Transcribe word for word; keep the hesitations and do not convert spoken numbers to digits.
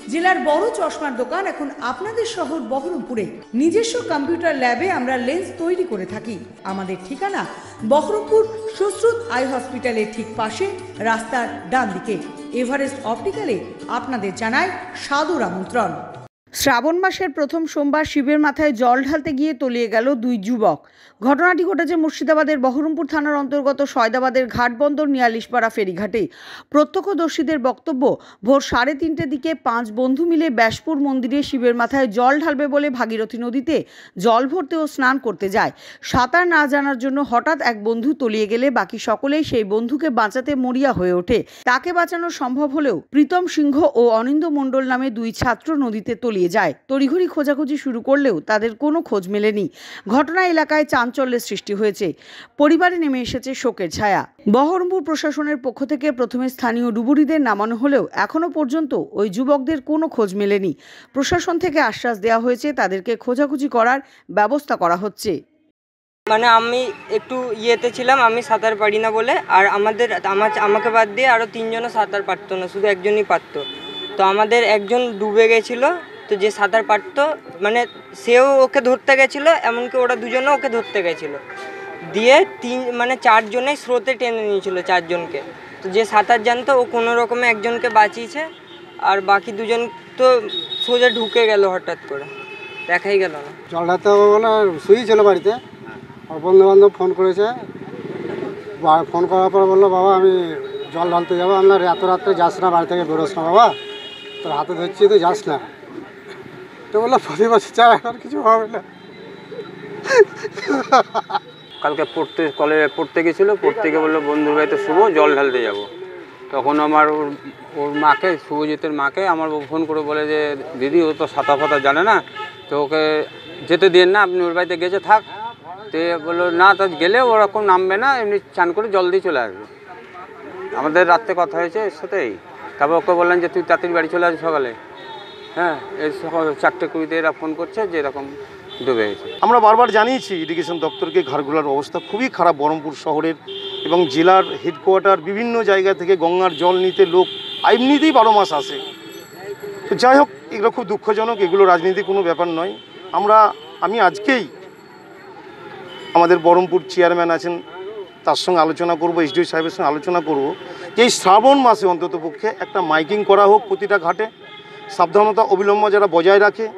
জেলার বড় চশমার দোকান এখন আপনাদের শহর বহরমপুরে। নিজস্ব কম্পিউটার ল্যাবে আমরা লেন্স তৈরি করে থাকি। আমাদের ঠিকানা বহরমপুর সুশ্রুত আই হসপিটালের ঠিক পাশে, রাস্তার ডান দিকে। এভারেস্ট অপটিক্যালে আপনাদের জানায় সাদর আমন্ত্রণ। শ্রাবণ মাসের প্রথম সোমবার শিবের মাথায় জল ঢালতে গিয়ে তলিয়ে গেল দুই যুবক। ঘটনাটি ঘটেছে মুর্শিদাবাদের বহরমপুর থানার অন্তর্গত সয়দাবাদের ঘাটবন্দর নিয়ালিশপাড়া ফেরিঘাটে। প্রত্যক্ষদর্শীদের বক্তব্য, ভোর সাড়ে তিনটের দিকে পাঁচ বন্ধু মিলে ব্যাসপুর মন্দিরে শিবের মাথায় জল ঢালবে বলে ভাগীরথী নদীতে জল ভরতে ও স্নান করতে যায়। সাঁতার না জানার জন্য হঠাৎ এক বন্ধু তলিয়ে গেলে বাকি সকলেই সেই বন্ধুকে বাঁচাতে মরিয়া হয়ে ওঠে। তাকে বাঁচানো সম্ভব হলেও প্রীতম সিংহ ও অনিন্দ মণ্ডল নামে দুই ছাত্র নদীতে তলিয়ে যায়। তড়িঘড়ি খোঁজাখুঁজি শুরু করলেও তাদের কোনো খোঁজ মেলেনি। ঘটনা এলাকায় চাঞ্চল্যের সৃষ্টি হয়েছে। পরিবারে নেমে এসেছে শোকের ছায়া। বহরমপুর প্রশাসনের পক্ষ থেকে প্রথমে স্থানীয় ডুবুরিদের নামানো হলেও এখনো পর্যন্ত ওই যুবকদের কোনো খোঁজ মেলেনি। প্রশাসন থেকে আশ্বাস দেওয়া হয়েছে তাদেরকে খোঁজাখুঁজি করার ব্যবস্থা করা হচ্ছে। মানে আমি একটু ইয়েতে ছিলাম, আমি সাঁতার পারি না বলে, আর আমাদের আমার আমাকে বাদ দিয়ে আরও তিনজনও সাঁতার পারতো না, শুধু একজনই পারতো। তো আমাদের একজন ডুবে গেছিলো, তো যে সাঁতার পারতো মানে সেও ওকে ধরতে গেছিলো, এমনকি ওরা দুজনেও ওকে ধরতে গেছিলো। দিয়ে তিন মানে চারজনেই স্রোতে টেনে নিয়েছিল চারজনকে। তো যে সাঁতার জানতো ও কোনো রকমে একজনকে বাঁচিয়েছে, আর বাকি দুজন তো সোজা ঢুকে গেল হঠাৎ করে, দেখাই গেল না। জলটা তো বলে শুয়েই ছিল বাড়িতে, আর বন্ধু বান্ধব ফোন করেছে। ফোন করার পর বললো, বাবা আমি জল ঢালতে যাবো। আপনার এত রাত্রে যাস না, বাড়ি থেকে বেরোস না বাবা, তোর হাতে ধরছি তো যাস না। তো বললো প্রতি বছর চা, এখন কিছু হবে না। কালকে পড়তে কলেজে পড়তে গেছিলো, পড়তে গিয়ে বললো বন্ধুর বাড়িতে শুভ জল ঢালতে যাব। তখন আমার ওর ওর মাকে, শুভজিতের মাকে আমার ফোন করে বলে যে দিদি ও তো সাঁতার ফাতার জানে না, তো ওকে যেতে দিন না, আপনি ওর বাড়িতে গেছে থাক। তো বললো না, তা গেলে ওরকম নামবে না, এমনি চান করে জল দিয়ে চলে আসবে। আমাদের রাত্রে কথা হয়েছে এর সাথেই। তারপর ওকে বললেন যে তুই তাড়াতাড়ি বাড়ি চলে আসবি সকালে। হ্যাঁ, এই সকাল চারটে কুড়িতে এরা ফোন করছে যে এরকম ডুবে গেছে। আমরা বারবার জানিয়েছি ইরিগেশন দপ্তরকে, ঘাটগুলোর অবস্থা খুবই খারাপ বহরমপুর শহরের এবং জেলার হেডকোয়ার্টার বিভিন্ন জায়গা থেকে গঙ্গার জল নিতে লোক এমনিতেই বারো মাস আসে। তো যাই হোক, এগুলো খুব দুঃখজনক, এগুলো রাজনীতি কোনো ব্যাপার নয়। আমরা আমি আজকেই আমাদের বহরমপুর চেয়ারম্যান আছেন, তার সঙ্গে আলোচনা করব, এসডিও সাহেবের সঙ্গে আলোচনা করব যে এই শ্রাবণ মাসে অন্তত পক্ষে একটা মাইকিং করা হোক প্রতিটা ঘাটে, সাবধানতা অবিলম্ব যারা বজায় রাখে।